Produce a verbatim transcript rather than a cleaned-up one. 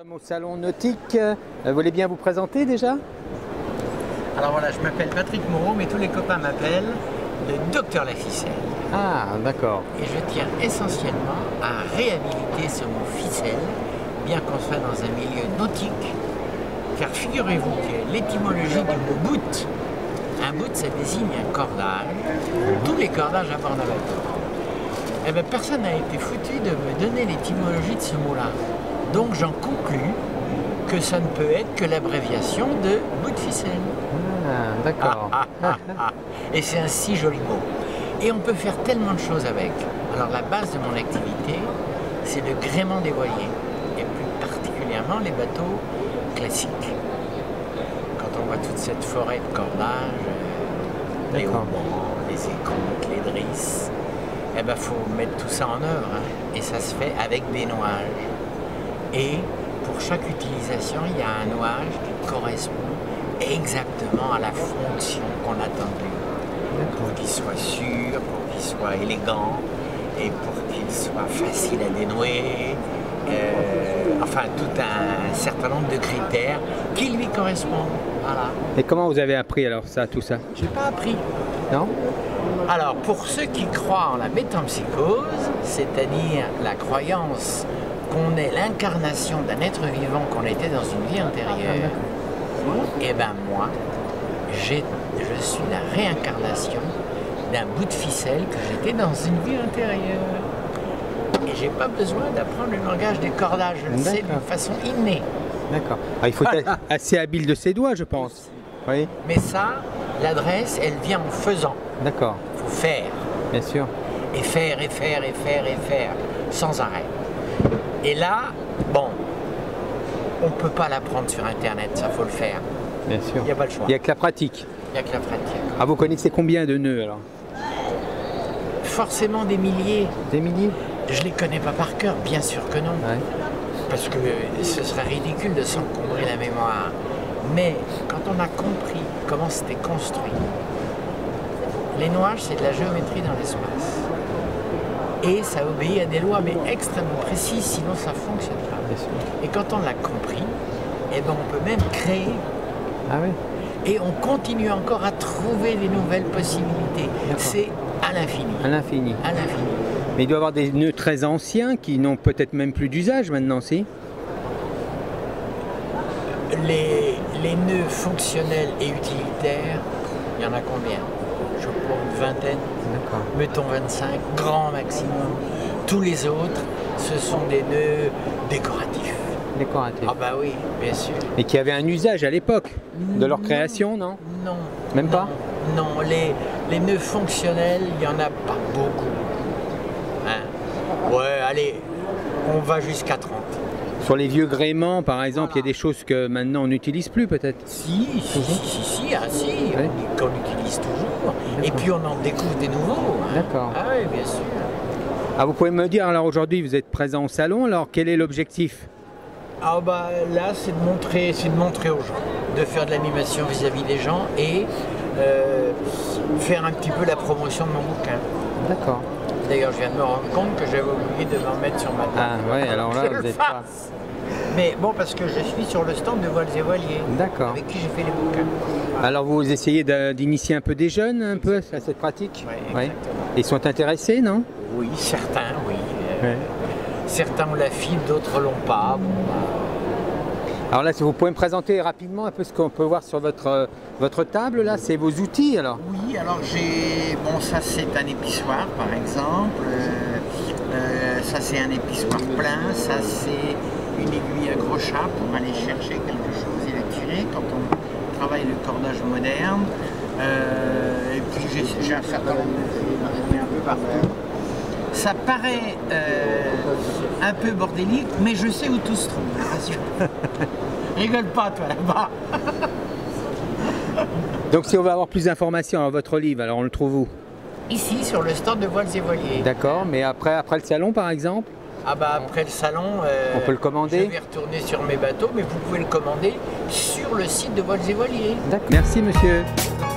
Au salon nautique, vous voulez bien vous présenter déjà? Alors voilà, je m'appelle Patrick Moreau, mais tous les copains m'appellent le docteur La Ficelle. Ah, d'accord. Et je tiens essentiellement à réhabiliter ce mot ficelle, bien qu'on soit dans un milieu nautique, car figurez-vous que l'étymologie du mot bout, un bout ça désigne un cordage, tous les cordages à bord d'un bateau. Eh bien personne n'a été foutu de me donner l'étymologie de ce mot-là. Donc j'en conclus que ça ne peut être que l'abréviation de bout de ficelle. Ah, d'accord. Ah, ah, ah, ah. Et c'est un si joli mot. Et on peut faire tellement de choses avec. Alors la base de mon activité, c'est le gréement des voiliers, et plus particulièrement les bateaux classiques. Quand on voit toute cette forêt de cordages, euh, les haubans, les écoutes, les drisses, eh ben faut mettre tout ça en œuvre, hein. Et ça se fait avec des nouages. Et pour chaque utilisation, il y a un nouage qui correspond exactement à la fonction qu'on attend de lui. Pour qu'il soit sûr, pour qu'il soit élégant et pour qu'il soit facile à dénouer. Euh, enfin, tout un certain nombre de critères qui lui correspondent. Voilà. Et comment vous avez appris alors ça, tout ça? J'ai pas appris. Non? Alors, pour ceux qui croient en la métempsychose, c'est-à-dire la croyance qu'on est l'incarnation d'un être vivant, qu'on était dans une vie antérieure, et ben moi, j'ai, je suis la réincarnation d'un bout de ficelle que j'étais dans une vie antérieure. Et j'ai pas besoin d'apprendre le langage des cordages, je le sais d'une façon innée. D'accord. Ah, il faut être assez habile de ses doigts, je pense. Oui. Mais ça, l'adresse, elle vient en faisant. D'accord. Il faut faire. Bien sûr. Et faire, et faire, et faire, et faire, sans arrêt. Et là, bon, on ne peut pas l'apprendre sur Internet, ça faut le faire. Bien sûr. Il n'y a pas le choix. Il n'y a que la pratique. Il n'y a que la pratique. Ah, vous connaissez combien de nœuds alors? Forcément des milliers. Des milliers? Je ne les connais pas par cœur, bien sûr que non. Ouais. Parce que ce serait ridicule de s'encombrer la mémoire. Mais quand on a compris comment c'était construit, les nouages, c'est de la géométrie dans l'espace. Et ça obéit à des lois, mais extrêmement précises, sinon ça ne fonctionne pas. Et quand on l'a compris, eh ben on peut même créer. Ah oui. Et on continue encore à trouver des nouvelles possibilités. C'est à l'infini. À l'infini. À l'infini. Mais il doit y avoir des nœuds très anciens qui n'ont peut-être même plus d'usage maintenant, si? Les, les nœuds fonctionnels et utilitaires, il y en a combien? Je crois une vingtaine. D'accord. Mettons vingt-cinq, grand maximum. Tous les autres, ce sont des nœuds décoratifs. Décoratifs. Ah bah oui, bien sûr. Et qui avaient un usage à l'époque de leur création, non? Non. Même non, pas? Non, les, les nœuds fonctionnels, il n'y en a pas beaucoup. Hein? Ouais, allez, on va jusqu'à trente. Sur les vieux gréements, par exemple, il voilà. y a des choses que maintenant on n'utilise plus peut-être? Si, si, si, si, si, ah, si, oui. Qu'on utilise toujours. Et puis on en découvre des nouveaux. Hein. D'accord. Ah oui, bien sûr. Ah, vous pouvez me dire, alors aujourd'hui vous êtes présent au salon, alors quel est l'objectif? Ah bah là c'est de montrer, c'est de montrer aux gens, de faire de l'animation vis-à-vis des gens et euh, faire un petit peu la promotion de mon bouquin. D'accord. D'ailleurs je viens de me rendre compte que j'avais oublié de m'en mettre sur ma table. Ah ouais, alors là vous êtes pas... Mais bon, parce que je suis sur le stand de Voiles et Voiliers. D'accord. Avec qui j'ai fait les bouquins. Alors vous essayez d'initier un peu des jeunes un peu à cette pratique? Oui, exactement. Ouais. Ils sont intéressés, non? Oui, certains, oui. Euh, ouais. Certains ont la fibre, d'autres l'ont pas. Bon, bah... Alors là, si vous pouvez me présenter rapidement un peu ce qu'on peut voir sur votre, euh, votre table, là, c'est vos outils alors? Oui, alors j'ai... Bon, ça c'est un épissoir par exemple. Euh, euh, ça c'est un épissoir plein. Ça c'est une aiguille à gros chat pour aller chercher quelque chose et le tirer quand on travaille le cordage moderne. Euh, et puis j'ai un certain nombre de un peu partout. Ça paraît euh, un peu bordélique, mais je sais où tout se trouve, rassure. Rigole pas toi là-bas. Donc si on veut avoir plus d'informations à votre livre, alors on le trouve où? Ici, sur le stand de Voiles et Voiliers. D'accord, mais après, après le salon par exemple? Ah bah après le salon, euh, on peut le commander. Je vais retourner sur mes bateaux, mais vous pouvez le commander sur le site de Voiles et Voiliers. D'accord. Merci monsieur.